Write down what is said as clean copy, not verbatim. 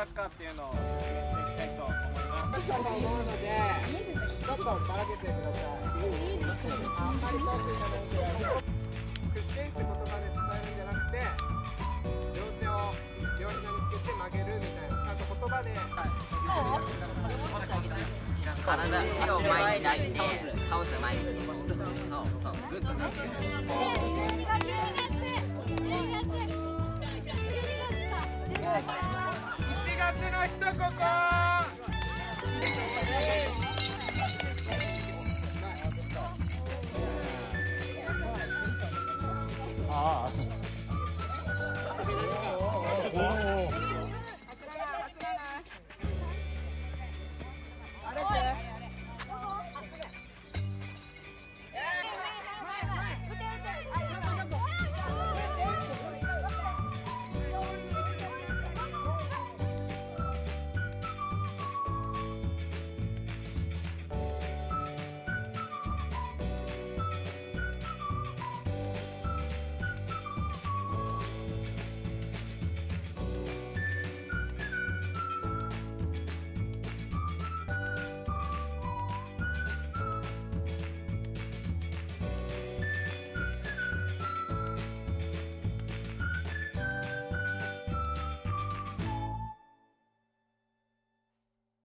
ッカーっていうのを説明していきたいと思います。 と思うので、ちょっとばらけてください。あんまり遠くになるんで、屈伸って言葉で伝えるんじゃなくて、両手を両膝につけて曲げるみたいな、あと言葉で。 体、手を前に出して、倒す前に。そう、グッとなってる。 1月の人ここ。ああ。